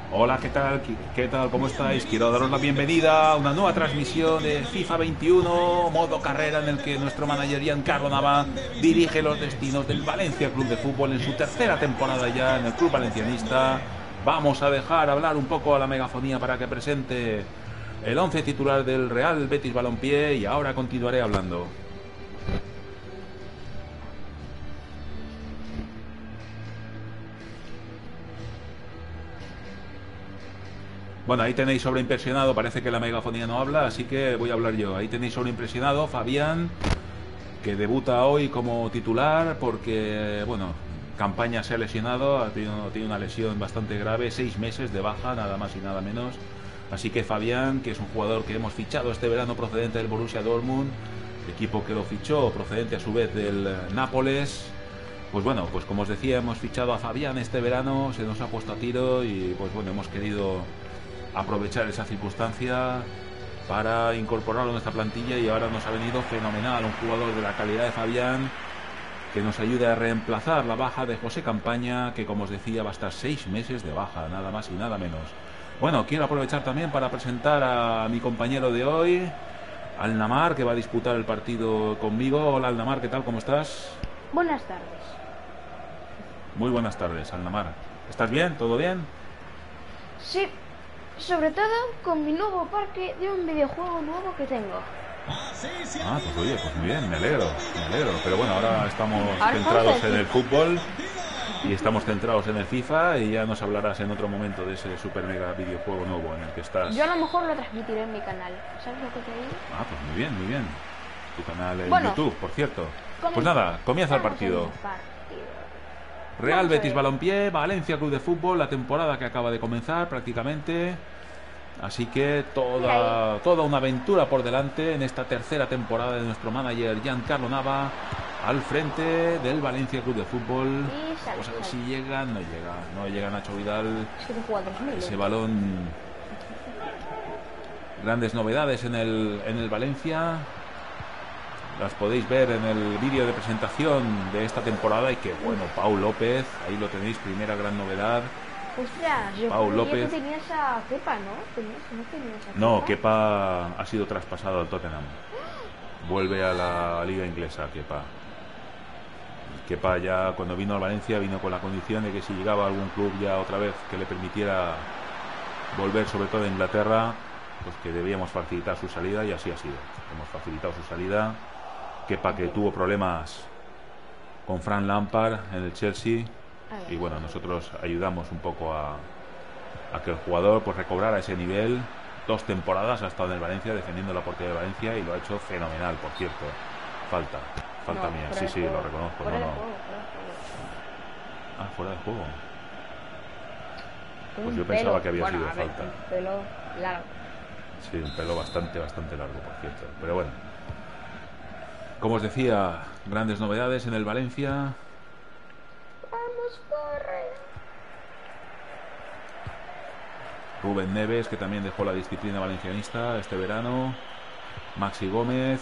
Hola, ¿qué tal? ¿Qué tal? ¿Cómo estáis? Quiero daros la bienvenida a una nueva transmisión de FIFA 21, modo carrera, en el que nuestro manager Giancarlo Nava dirige los destinos del Valencia Club de Fútbol en su tercera temporada ya en el club valencianista. Vamos a dejar hablar un poco a la megafonía para que presente el once titular del Real Betis Balompié y ahora continuaré hablando. Bueno, ahí tenéis sobreimpresionado, parece que la megafonía no habla, así que voy a hablar yo. Ahí tenéis sobreimpresionado Fabián, que debuta hoy como titular porque, bueno, Campaña se ha lesionado, tiene una lesión bastante grave, 6 meses de baja, nada más y nada menos. Así que Fabián, que es un jugador que hemos fichado este verano procedente del Borussia Dortmund, equipo que lo fichó procedente a su vez del Nápoles, pues bueno, pues como os decía, hemos fichado a Fabián este verano, se nos ha puesto a tiro y pues bueno, hemos querido aprovechar esa circunstancia para incorporarlo a nuestra plantilla y ahora nos ha venido fenomenal un jugador de la calidad de Fabián que nos ayude a reemplazar la baja de José Campaña, que como os decía va a estar 6 meses de baja, nada más y nada menos. Bueno, quiero aprovechar también para presentar a mi compañero de hoy, Alnamar, que va a disputar el partido conmigo. Hola Alnamar, ¿qué tal? ¿Cómo estás? Buenas tardes. Muy buenas tardes, Alnamar. ¿Estás bien? ¿Todo bien? Sí, sobre todo con mi nuevo parque de un videojuego nuevo que tengo. Ah, pues oye, pues muy bien, me alegro, me alegro. Pero bueno, ahora estamos Ahora centrados en el FIFA. fútbol y estamos centrados en el FIFA y ya nos hablarás en otro momento de ese super mega videojuego nuevo en el que estás. Yo a lo mejor lo transmitiré en mi canal. ¿Sabes lo que te digo? Ah, pues muy bien, muy bien. Tu canal en Bueno, YouTube, por cierto. Pues nada, comienza el comenzamos partido. el partido. Real Vamos a Betis ver. Balompié, Valencia Club de Fútbol, la temporada que acaba de comenzar prácticamente. Así que Mira ahí. toda una aventura por delante en esta tercera temporada de nuestro manager Giancarlo Nava al frente del Valencia Club de Fútbol. Y sale, Vamos a ver sale. si llega, no llega Nacho Vidal. Es que te juega 2000. Ese balón. Grandes novedades en el Valencia. Las podéis ver en el vídeo de presentación de esta temporada. Y que bueno, Pau López, ahí lo tenéis, primera gran novedad. Ostras, yo Pau creía que López. tenías a Kepa, ¿no? ¿No tenías a Kepa? No, Kepa ha sido traspasado al Tottenham. Vuelve a la liga inglesa, Kepa. Kepa ya cuando vino al Valencia vino con la condición de que si llegaba a algún club ya otra vez que le permitiera volver, sobre todo a Inglaterra, pues que debíamos facilitar su salida y así ha sido. Hemos facilitado su salida. Kepa, que tuvo problemas con Frank Lampard en el Chelsea, y bueno, nosotros ayudamos un poco a que el jugador pues recobrara ese nivel. 2 temporadas ha estado en el Valencia defendiendo la portería de Valencia y lo ha hecho fenomenal, por cierto. Falta No, mía, fuera sí, de sí, juego. lo reconozco. Fuera No, de no. juego, fuera de juego. Ah, fuera de juego. Con Pues un yo pensaba pelo. que había Bueno, sido a ver, falta. un pelo largo. Sí, un pelo bastante largo, por cierto. Pero bueno, como os decía, grandes novedades en el Valencia. Vamos, corre. Rubén Neves, que también dejó la disciplina valencianista este verano. Maxi Gómez.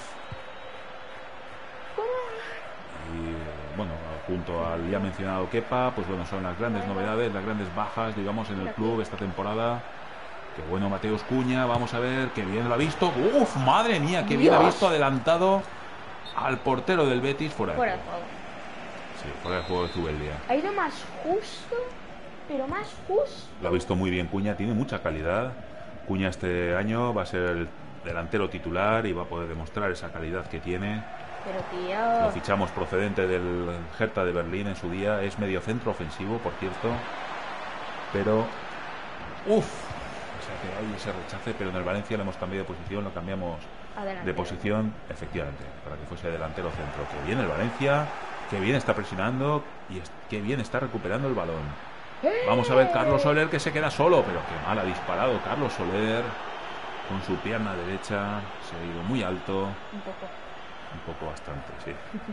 Y bueno, junto al ya mencionado Kepa, pues bueno, son las grandes novedades, las grandes bajas, digamos, en el club esta temporada. Que bueno, Mateus Cuña, vamos a ver, que bien lo ha visto. ¡Uf, madre mía! Que bien ha visto adelantado al portero del Betis fuera de Fuera de juego. juego. Sí, fuera de juego de Zubeldia. Ha ido más justo, pero más justo. Lo ha visto muy bien Cuña, tiene mucha calidad. Cuña este año va a ser el delantero titular y va a poder demostrar esa calidad que tiene. Pero Lo tío, fichamos procedente del Hertha de Berlín en su día. Es mediocentro ofensivo, por cierto. Pero... ¡Uf! O sea que hay ese rechace, pero en el Valencia le hemos cambiado de posición, lo cambiamos adelante. de posición, efectivamente, para que fuese delantero centro. Que bien el Valencia, que bien está presionando y que bien está recuperando el balón. Vamos a ver Carlos Soler, que se queda solo, pero qué mal ha disparado Carlos Soler con su pierna derecha. Se ha ido muy alto. Un poco bastante, sí.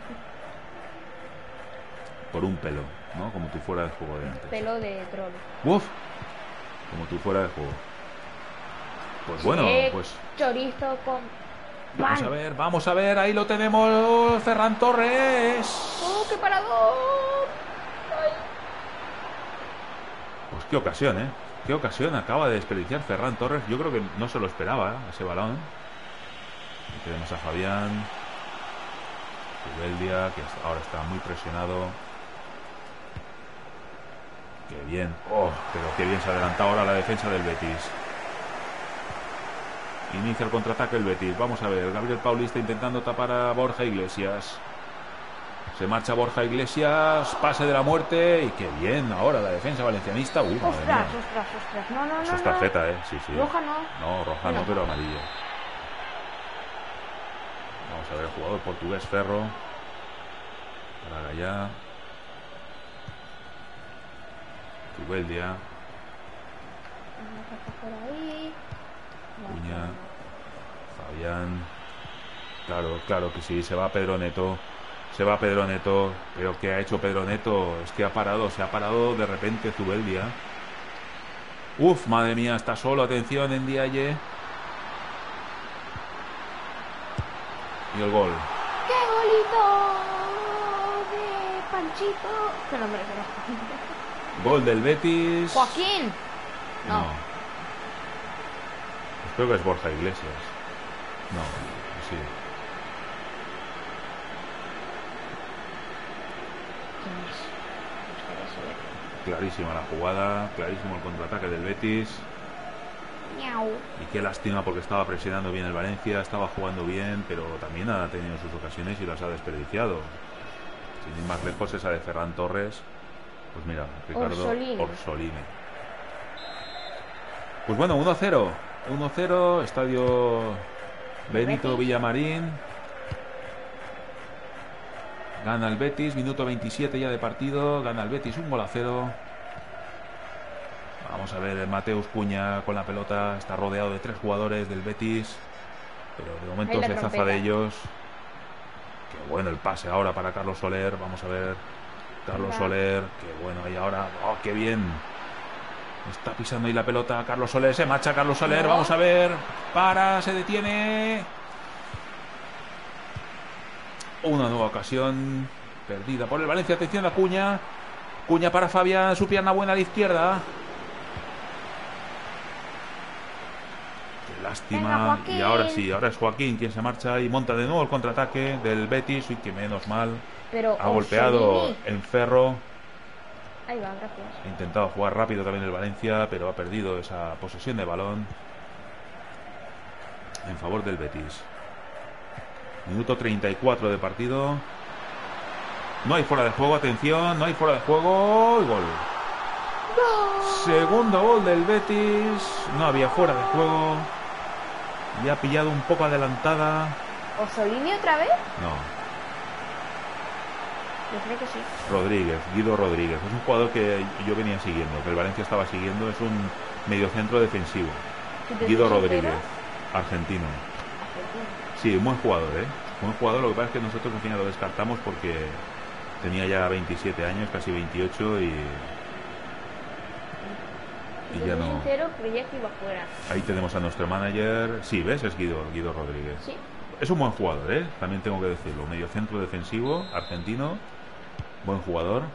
Por un pelo, ¿no? Como tú fuera de juego de antes. Pelo de troll. ¡Uf! Como tú fuera de juego. Pues bueno, pues Chorizo con pan. vamos a ver, ahí lo tenemos, Ferran Torres. ¡Oh, qué parador! Ay. Pues Qué ocasión, ¿eh? Qué ocasión acaba de desperdiciar Ferran Torres. Yo creo que no se lo esperaba, ese balón. Aquí tenemos a Fabián. Zubeldia, que ahora está muy presionado. Qué bien. Oh, pero qué bien se ha adelantado ahora la defensa del Betis. Inicia el contraataque el Betis. Vamos a ver. Gabriel Paulista intentando tapar a Borja Iglesias. Se marcha Borja Iglesias. Pase de la muerte. Y qué bien ahora la defensa valencianista. Ostras. No. Eso es tarjeta, sí. Roja no. No, roja no, pero amarilla. Vamos a ver el jugador portugués Ferro. Para allá. Zubeldia. Por ahí. Cuña. Fabián. Claro que sí. Se va Pedro Neto. Pero ¿qué ha hecho Pedro Neto? Es que se ha parado de repente Zubeldia. Uf, madre mía, está solo. Atención en Ndiaye. Y el gol. ¡Qué golito de Panchito! ¡Qué nombre será! Gol del Betis. ¡Joaquín! No. Creo que es Borja Iglesias. No, sí. Clarísima la jugada, clarísimo el contraataque del Betis. Miau. Y qué lástima porque estaba presionando bien el Valencia, estaba jugando bien, pero también ha tenido sus ocasiones y las ha desperdiciado. Sin ir más lejos, esa de Ferran Torres. Pues mira, Ricardo Orsolini. Pues bueno, 1-0. 1-0, estadio Benito Villamarín. Gana el Betis, minuto 27 ya de partido. Gana el Betis 1-0. Vamos a ver, Mateus Cuña con la pelota. Está rodeado de 3 jugadores del Betis, pero de momento se zafa de ellos. Qué bueno el pase ahora para Carlos Soler. Vamos a ver, Carlos Soler. Qué bueno, y ahora, oh, qué bien. Está pisando ahí la pelota Carlos Soler. Se marcha Carlos Soler, vamos a ver. Se detiene. Una nueva ocasión perdida por el Valencia. Atención a Cuña. Cuña para Fabián. Su pierna buena a la izquierda. Qué lástima. Venga, y ahora sí, ahora es Joaquín quien se marcha y monta de nuevo el contraataque del Betis. Y que menos mal. Pero ha golpeado en Ferro. Ahí va, gracias. Ha intentado jugar rápido también el Valencia, pero ha perdido esa posesión de balón en favor del Betis. Minuto 34 de partido. No hay fuera de juego, atención, no hay fuera de juego. Y gol. Segundo gol del Betis. No había fuera de juego. Y ha pillado un poco adelantada. ¿Orsolini otra vez? No. Yo creo que sí. Rodríguez, Guido Rodríguez. Es un jugador que yo venía siguiendo, que el Valencia estaba siguiendo. Es un mediocentro defensivo. Guido Rodríguez, argentino. Sí, un buen jugador, buen jugador. Lo que pasa es que nosotros al final lo descartamos porque tenía ya 27 años, casi 28 y ya no. Sincero, creía que iba fuera. Ahí tenemos a nuestro manager. Sí, ¿ves? Es Guido Rodríguez. Sí. Es un buen jugador, también tengo que decirlo. Mediocentro defensivo, argentino. Buen jugador.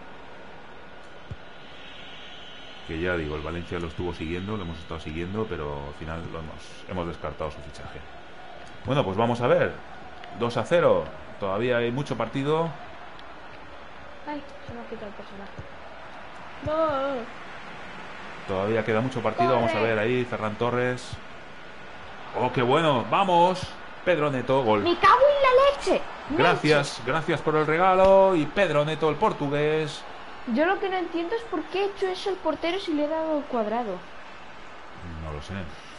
Que ya digo, el Valencia lo estuvo siguiendo, lo hemos estado siguiendo, pero al final hemos descartado su fichaje. Bueno, pues vamos a ver. 2-0. Todavía hay mucho partido. Ay, se me ha quitado el personaje. No. Todavía queda mucho partido. Vamos a ver ahí, Ferran Torres. Oh, qué bueno. Vamos. Pedro Neto, gol. ¡Me cago en la leche! Gracias por el regalo. Y Pedro Neto, el portugués. Yo lo que no entiendo es por qué ha hecho eso el portero si le he dado cuadrado. No lo sé.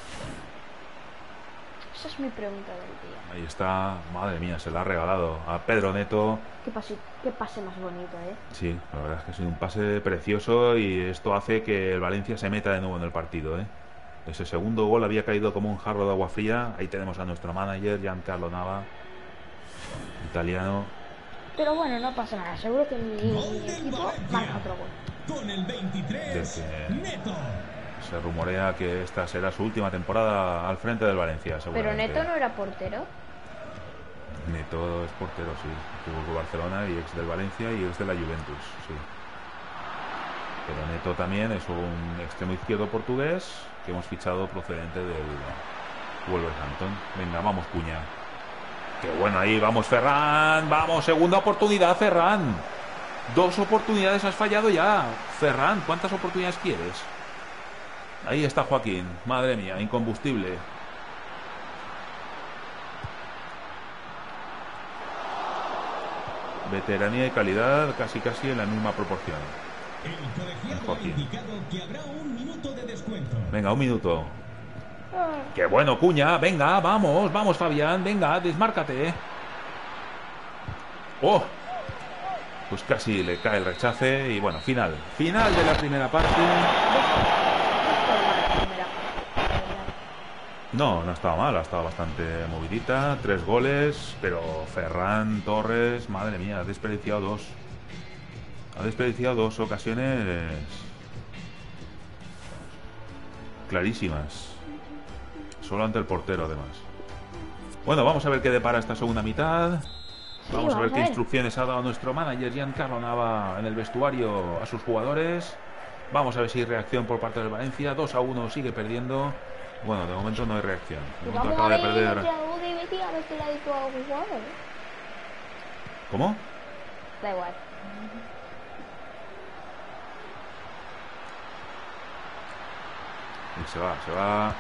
Esa es mi pregunta del día. Ahí está. Madre mía, se la ha regalado a Pedro Neto. Qué pase más bonito, Sí, la verdad es que ha sido un pase precioso y esto hace que el Valencia se meta de nuevo en el partido, Ese segundo gol había caído como un jarro de agua fría. Ahí tenemos a nuestro manager, Giancarlo Nava, italiano. Pero bueno, no pasa nada. Seguro que mi equipo marca otro gol. Con el 23, Neto. Se rumorea que esta será su última temporada al frente del Valencia, Pero Neto no era portero. Neto es portero, sí. Jugó con Barcelona y ex del Valencia y ex de la Juventus, sí. Pero Neto también es un extremo izquierdo portugués que hemos fichado procedente del Wolverhampton. Venga, vamos, Cuña. Qué bueno ahí, vamos, Ferran. Vamos, segunda oportunidad, Ferran. 2 oportunidades has fallado ya. Ferran, ¿cuántas oportunidades quieres? Ahí está Joaquín. Madre mía, incombustible. Veteranía y calidad casi en la misma proporción. El colegiado ha indicado que habrá un minuto de descuento. Venga, un minuto. ¡Qué bueno, Cuña! Venga, vamos, vamos, Fabián. Venga, desmárcate. ¡Oh! Pues casi le cae el rechace. Y bueno, final de la primera parte. No estaba mal, ha estado bastante movidita. 3 goles, pero Ferran Torres, madre mía, ha desperdiciado 2. Ha desperdiciado 2 ocasiones clarísimas. Solo ante el portero, además. Bueno, vamos a ver qué depara esta segunda mitad. Vamos a ver qué instrucciones ha dado nuestro manager Giancarlo Nava en el vestuario a sus jugadores. Vamos a ver si hay reacción por parte del Valencia. 2-1, sigue perdiendo. Bueno, de momento no hay reacción. De momento acaba de perder. ¿Cómo? Da igual. Y se va.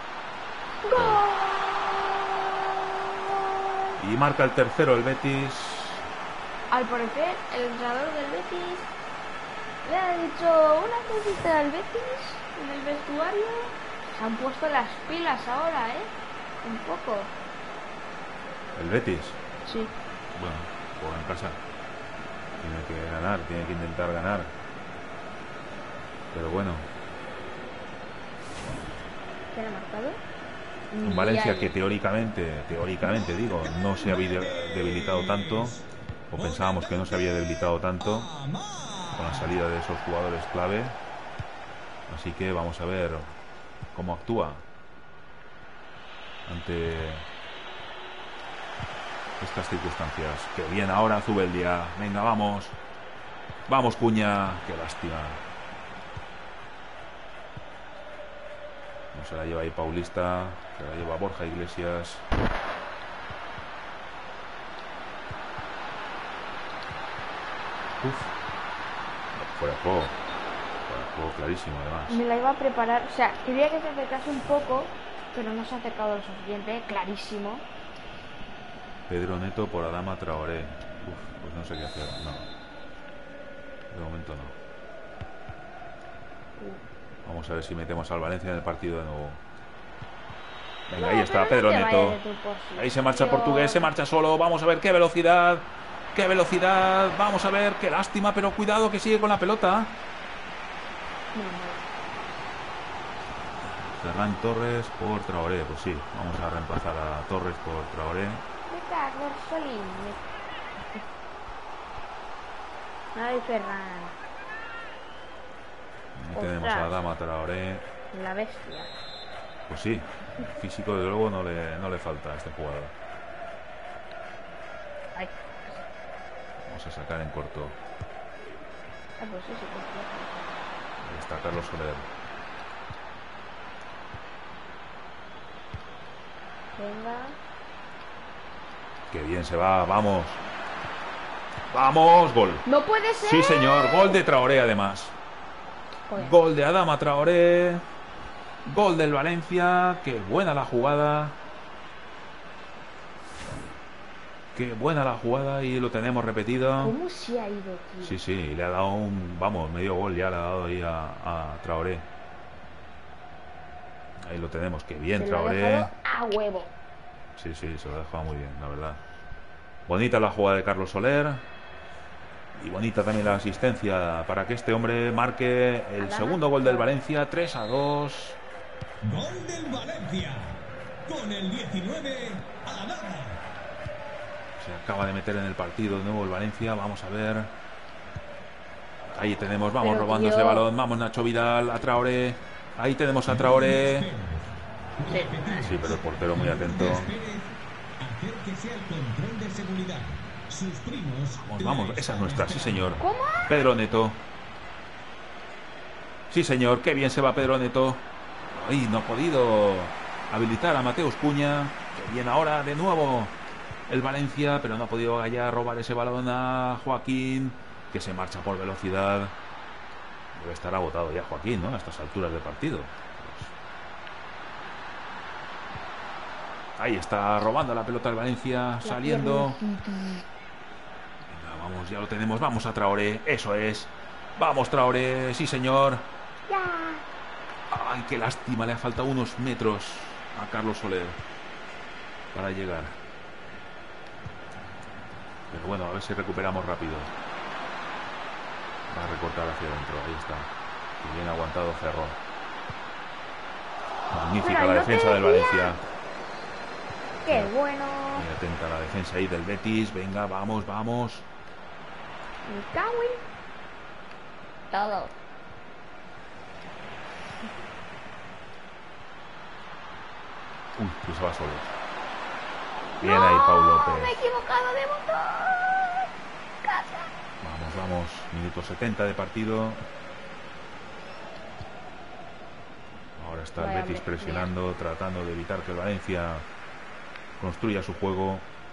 Y marca el tercero el Betis. Al parecer, el entrenador del Betis le ha dicho una cosita al Betis en el vestuario. Se han puesto las pilas ahora, un poco. ¿El Betis? Sí. Bueno, juega en casa. Tiene que ganar, tiene que intentar ganar. Pero bueno. ¿Quién ha marcado? Un Valencia que teóricamente digo, no se había debilitado tanto, o pensábamos que no se había debilitado tanto con la salida de esos jugadores clave. Así que vamos a ver cómo actúa ante estas circunstancias. Que bien ahora Zubeldia. Venga, vamos. Vamos, Cuña. Qué lástima. No se la lleva ahí Paulista. Se la lleva Borja Iglesias. Fuera de juego. Clarísimo, además. Me la iba a preparar, o sea, quería que se acercase un poco, pero no se ha acercado lo suficiente, clarísimo. Pedro Neto por Adama Traoré. Pues no sé qué hacer, no. De momento no. Vamos a ver si metemos al Valencia en el partido de nuevo. Venga, ahí está Pedro Neto. Ahí se marcha el portugués, se marcha solo. Vamos a ver qué velocidad. Qué velocidad. Vamos a ver, qué lástima, pero cuidado que sigue con la pelota. Ferran Torres por Traoré. Pues sí, vamos a reemplazar a Torres por Traoré. Ay, Ferran. Ahí tenemos a Adama Traoré. La bestia. Pues sí, físico desde luego no le falta a este jugador. Ay. Vamos a sacar en corto. Pues sí, Ahí está Carlos Soler. Venga. Qué bien se va, vamos. ¡Vamos! Gol. ¡No puede ser! Sí, señor, gol de Traoré además. Joder. Gol de Adama Traoré. Gol del Valencia. Qué buena la jugada. Qué buena la jugada y lo tenemos repetido. ¿Cómo se ha ido, tío? Sí, le ha dado medio gol ya le ha dado ahí a Traoré. Ahí lo tenemos, qué bien Traoré. A huevo. Sí, se lo ha dejado muy bien, la verdad. Bonita la jugada de Carlos Soler. Y bonita también la asistencia para que este hombre marque el segundo gol del Valencia, 3-2. Gol del Valencia. Con el 19, Adama. Se acaba de meter en el partido de nuevo el Valencia. Vamos a ver. Ahí tenemos, vamos robando ese balón. Vamos Nacho Vidal, a Traoré. Ahí tenemos a Traoré. Sí, pero el portero muy atento. Vamos, esa es nuestra, sí señor. ¿Cómo? Pedro Neto. Sí, señor, qué bien se va Pedro Neto. Ay, no ha podido habilitar a Mateus Cunha. Qué bien ahora de nuevo el Valencia, pero no ha podido ya robar ese balón a Joaquín, que se marcha por velocidad. Debe estar agotado ya Joaquín, ¿no? A estas alturas del partido. Ahí está robando la pelota el Valencia, saliendo. Venga, vamos, ya lo tenemos. Vamos a Traoré, eso es. Vamos, Traoré, sí, señor. Ay, qué lástima, le ha faltado unos metros a Carlos Soler para llegar. Pero bueno, a ver si recuperamos rápido. Va a recortar hacia adentro, ahí está. Y bien aguantado Ferro. Magnífica la defensa del Valencia. ¡Qué bueno! Muy atenta la defensa ahí del Betis. Venga, vamos, vamos. Me cago en todo. Uy, que se va solo. Bien ahí, Pau López. Me he equivocado de botón. Casa. Vamos, vamos. Minuto 70 de partido. Ahora está el Betis presionando, tratando de evitar que el Valencia construya su juego.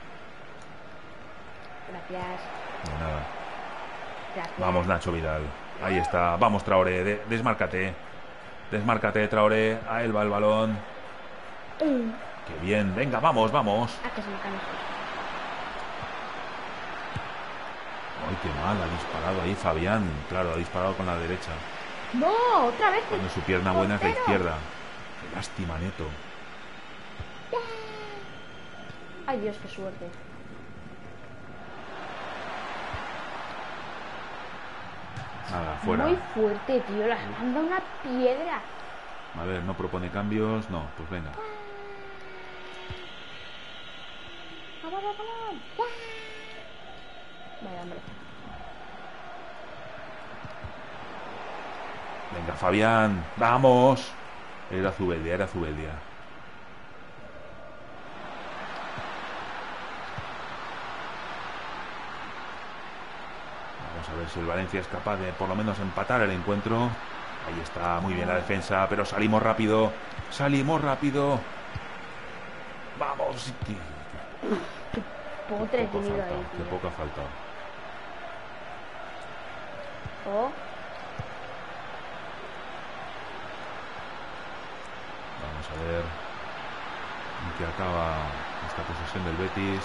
Gracias. De nada. Gracias. Vamos, Nacho Vidal. Ahí está. Vamos, Traoré. Desmárcate. Desmárcate, Traoré. A él va el balón. Qué bien. Venga, vamos, vamos. Que se me caen los ojos. Ay, qué mal. Ha disparado ahí Fabián. Claro, ha disparado con la derecha. No, otra vez. Cuando su pierna buena es la izquierda. Qué lástima, Neto. Ay, Dios, qué suerte. Nada, fuera. Muy fuerte, tío. Las manda una piedra. A ver, no propone cambios. No, pues venga. Vamos, vamos. Vaya, hombre. Venga, Fabián. Vamos. Era Zubeldia, era Zubeldia. Vamos a ver si el Valencia es capaz de por lo menos empatar el encuentro. Ahí está, muy bien la defensa, pero salimos rápido. Salimos rápido. Vamos. Qué potre he tenido ahí, Qué tío. poco ha faltado. Oh. Vamos a ver en qué acaba esta posesión del Betis.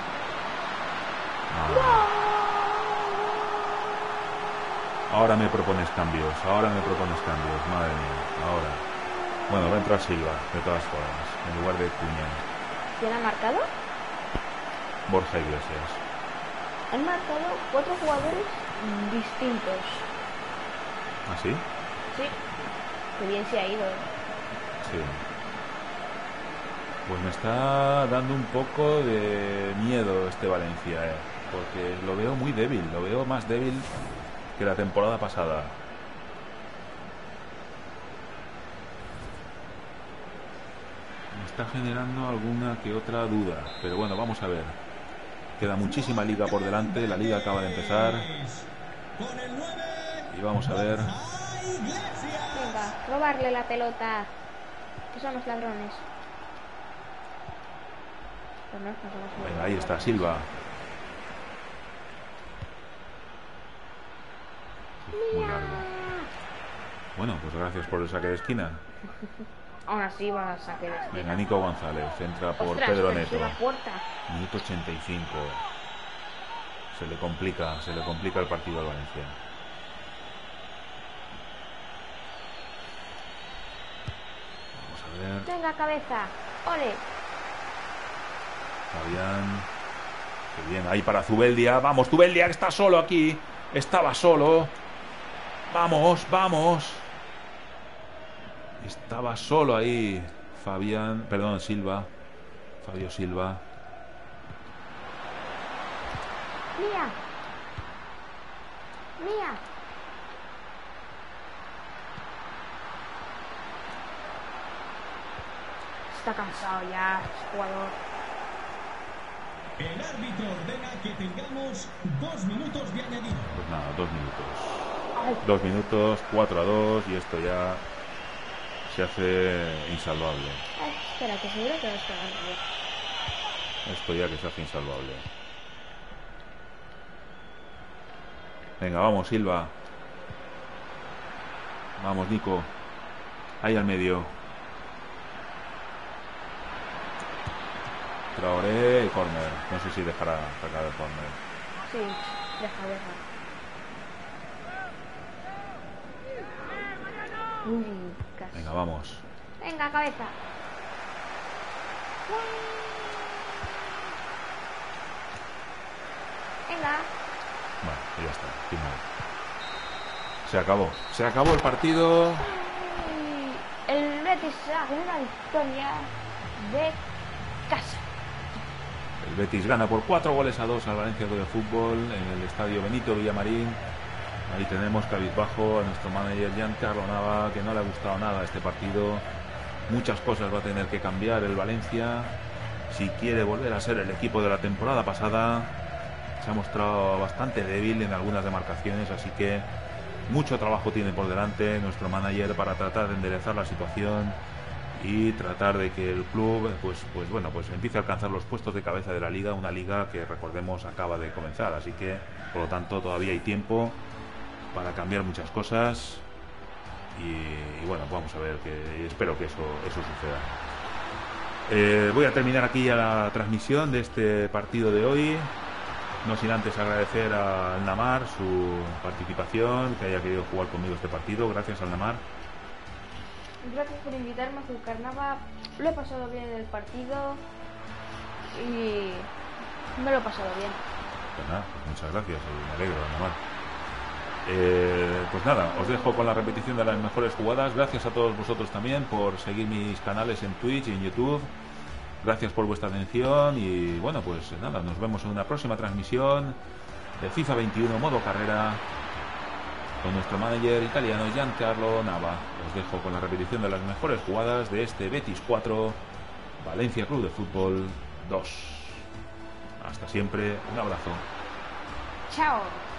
Ahora me propones cambios, madre mía, ahora. Bueno, va a entrar Silva, de todas formas, en lugar de Cunha. ¿Quién ha marcado? Borja Iglesias. Han marcado 4 jugadores distintos. ¿Ah, sí? Sí. Qué bien se ha ido. Sí. Pues me está dando un poco de miedo este Valencia, porque lo veo muy débil, lo veo más débil que la temporada pasada. Me está generando alguna que otra duda, pero bueno, vamos a ver. Queda muchísima liga por delante, la liga acaba de empezar y vamos a ver. Venga, robarle la pelota. Que son los ladrones. Pero no somos Venga, ahí está Silva. Muy largo. Bueno, pues gracias por el saque de esquina. Aún así va a saque de esquina. Venga, Nico González entra por Ostras, Pedro pero Neto. es una puerta. Minuto 85. Se le complica el partido al Valencia. Vamos a ver. Venga, cabeza. Ole. Fabián. Qué bien, ahí para Zubeldia. Vamos, Zubeldia, que está solo aquí. Estaba solo. Vamos, vamos. Estaba solo ahí Fabián, perdón, Silva. Fabio Silva. Mía. Mía. Está cansado ya, jugador. El árbitro ordena que tengamos 2 minutos de añadido. Pues nada, 2 minutos. 2 minutos, 4-2 y esto ya se hace insalvable. Espera, que seguro que vas a ganar. Esto ya que se hace insalvable. Venga, vamos, Silva. Vamos, Nico. Ahí al medio. Traoré, córner. No sé si dejará sacar el córner. Sí, deja. Uy, casi. Venga, vamos. Venga, cabeza. Venga. Bueno, y ya está. Final. Se acabó el partido. El Betis hace una victoria de casa. El Betis gana por 4-2 al Valencia Club de Fútbol en el estadio Benito Villamarín. Ahí tenemos cabizbajo a nuestro manager Giancarlo Nava, que no le ha gustado nada este partido. Muchas cosas va a tener que cambiar el Valencia si quiere volver a ser el equipo de la temporada pasada. Se ha mostrado bastante débil en algunas demarcaciones, así que mucho trabajo tiene por delante nuestro manager para tratar de enderezar la situación y tratar de que el club pues empiece a alcanzar los puestos de cabeza de la liga, una liga que, recordemos, acaba de comenzar, así que por lo tanto todavía hay tiempo para cambiar muchas cosas y bueno, vamos a ver, que espero que eso suceda. Voy a terminar aquí ya la transmisión de este partido de hoy, no sin antes agradecer al Namar su participación, que haya querido jugar conmigo este partido. Gracias al Namar. Gracias por invitarme a jugar Nava. Lo he pasado bien en el partido y me lo he pasado bien. Pues nada, pues muchas gracias y me alegro, Namar. Pues nada, os dejo con la repetición de las mejores jugadas. Gracias a todos vosotros también por seguir mis canales en Twitch y en YouTube. Gracias por vuestra atención y bueno, pues nada, nos vemos en una próxima transmisión de FIFA 21 modo carrera con nuestro manager italiano Giancarlo Nava. Os dejo con la repetición de las mejores jugadas de este Betis 4, Valencia Club de Fútbol 2. Hasta siempre, un abrazo. Chao.